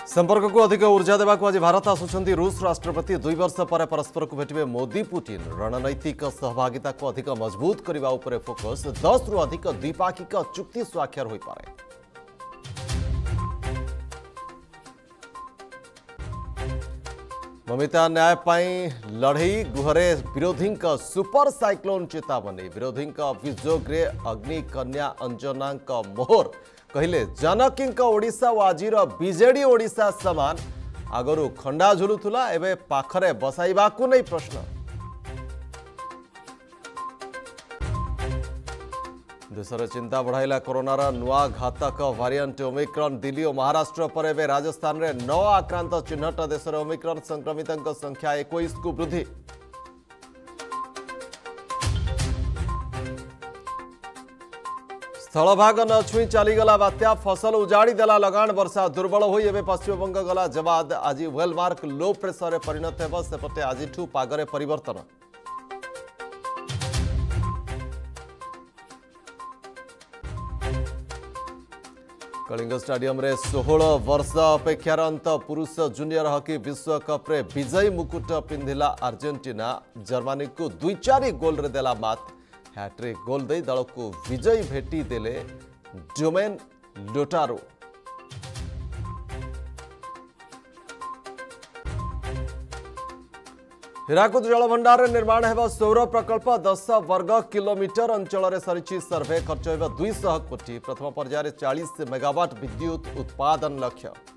संपर्क को अधिक ऊर्जा देवा आज भारत आसुंच रूस राष्ट्रपति 2 वर्ष पर परस्पर को भेटे मोदी पुटिन रणनैतिक सहभागिता को अधिक मजबूत करने उपर फोकस 10 रु अधिक द्विपाक्षिक चुक्ति स्वाक्षर हो पारे। ममिता न्याय लड़ई गृहरे विरोधी सुपर साइक्लोन चेतावनी विरोधी अभियोग अग्नि कन्या अंजना मोहर कहले जानकी ओडिशा और आजिर बीजेडी ओडिशा समान आगरू खंडा झुलुला एवं पाखरे बसाइबा को नहीं प्रश्न। देशर चिंता बढ़ाइला कोरोनार नुआ घातक भारिएंट ओमिक्रॉन दिल्ली और महाराष्ट्र पर एवं राजस्थान में 9 आक्रांत चिन्हट देशर ओमिक्रॉन संक्रमितों संख्या 21 को वृद्धि। स्थलभाग न छुई चलीगला बात्या फसल उजाड़ी देला लगाण वर्षा दुर्बल होई एवं पश्चिमबंग गला जवाद आज वेलमार्क लो प्रेसर रे परिणत हेब सेपटे आजिठू पागरे परिवर्तन। कलिंग स्टेडियम रे 16 वर्ष अपेक्षार अंत पुरुष जूनियर हॉकी विश्वकप रे विजयी मुकुट पिंधिला अर्जेंटीना जर्मनी को 2-4 गोल रे देला मात। हैट्रिक गोल दे दल को विजयी भेटी देले डोमेन लोटारो। हीराकुद जलभंडार निर्माण हेबा सौर प्रकल्प 10 वर्ग किलोमीटर अंचल रे सरिछि सर्वे खर्च हेबा 200 कोटी। प्रथम पर्याय 40 मेगावाट विद्युत उत्पादन लक्ष्य।